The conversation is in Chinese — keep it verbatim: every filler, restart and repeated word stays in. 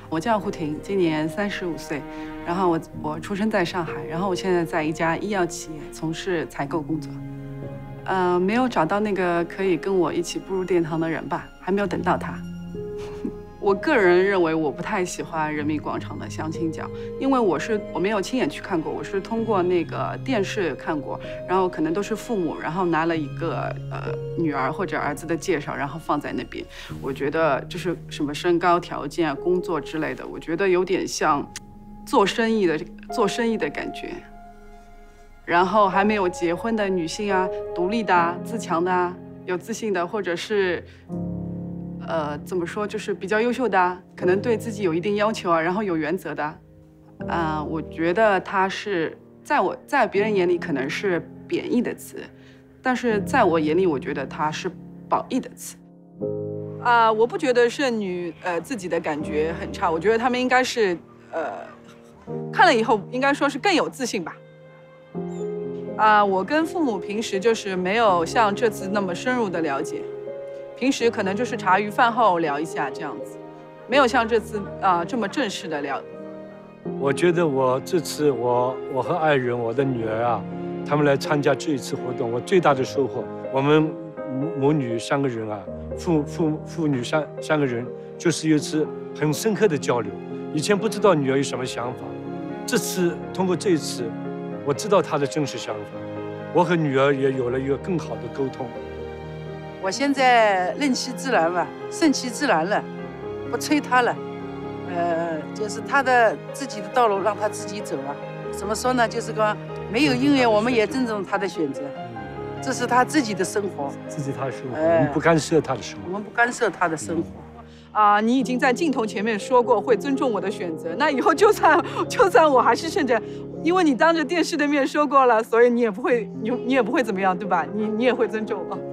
我叫胡婷，今年三十五岁，然后我我出生在上海，然后我现在在一家医药企业从事采购工作。呃，没有找到那个可以跟我一起步入殿堂的人吧，还没有等到他。我个人认为我不太喜欢人民广场的相亲角，因为我是我没有亲眼去看过，我是通过那个电视看过，然后可能都是父母，然后拿了一个呃女儿或者儿子的介绍，然后放在那边。我觉得就是什么身高条件啊、工作之类的，我觉得有点像做生意的做生意的感觉。然后还没有结婚的女性啊，独立的啊、自强的啊、有自信的，或者是。呃，怎么说，就是比较优秀的啊，可能对自己有一定要求啊，然后有原则的，啊、呃，我觉得他是在我在别人眼里可能是贬义的词，但是在我眼里，我觉得它是褒义的词。啊、呃，我不觉得剩女呃自己的感觉很差，我觉得他们应该是呃看了以后应该说是更有自信吧。啊、呃，我跟父母平时就是没有像这次那么深入的了解。平时可能就是茶余饭后聊一下这样子，没有像这次啊、呃、这么正式的聊。 我觉得我这次我我和爱人我的女儿啊，他们来参加这一次活动，我最大的收获，我们母母女三个人啊，父父父女三三个人，就是有一次很深刻的交流。以前不知道女儿有什么想法，这次通过这一次，我知道她的真实想法，我和女儿也有了一个更好的沟通。 我现在任其自然吧，顺其自然了，不催他了，呃，就是他的自己的道路让他自己走了。怎么说呢？就是说没有因为我们也尊重他的选择，这是他自己的生活， 自己他的生活，我们不干涉他的生活， 我们不干涉他的生活。 啊、呃，你已经在镜头前面说过会尊重我的选择，那以后就算就算我还是顺着，因为你当着电视的面说过了，所以你也不会你你也不会怎么样，对吧？你你也会尊重我。